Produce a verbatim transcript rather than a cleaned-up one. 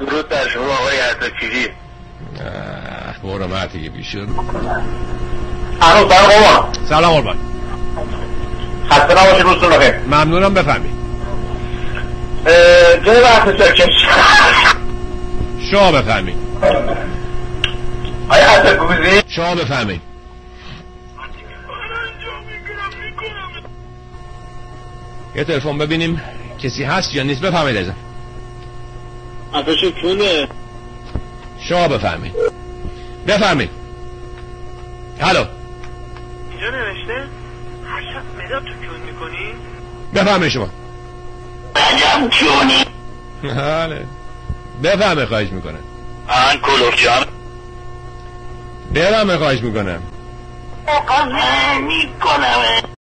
درود بر شما آقای عطاکیری. برو مرتیگه بیشون. الو سلام قربان. سلام قربان. خسته نباشید، روزتون بخیر. ممنونم، بفهمید. جناب عطاکیری شما بفهمید. آیا عطاکیری شما بفهمید. یه تلفن ببینیم کسی هست یا نیست. بفهمید ازم. عطاکیری شما بفهمید. بفهمید. هلو. اینجا نوشته هر شب مداد تو کیون میکنی؟ بفهمید شما. عجب کیونی. بله. بفهمه خواهش میکنم. آن کلوف جان. بفهمه خواهش میکنم. اقامه میکنم.